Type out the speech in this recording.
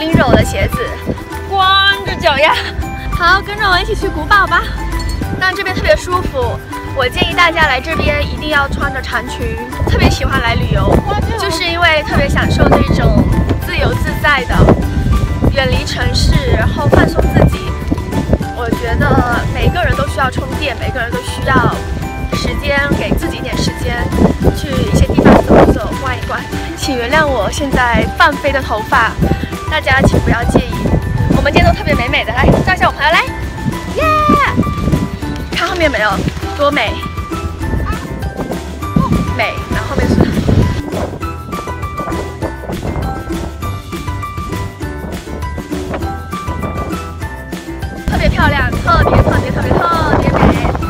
冰柔的鞋子，光着脚丫。好，跟着我一起去古堡吧。但这边特别舒服，我建议大家来这边一定要穿着长裙。特别喜欢来旅游，就是因为特别享受这种自由自在的，远离城市，然后放松自己。我觉得每个人都需要充电，每个人都需要时间，给自己一点时间，去一些地方走一走、逛一逛。请原谅我现在放飞的头发，大家请不要介意。我们今天都特别美美的，来照一下我朋友，来，耶！看后面没有，多美，美，然后后面是。特别漂亮，特别美。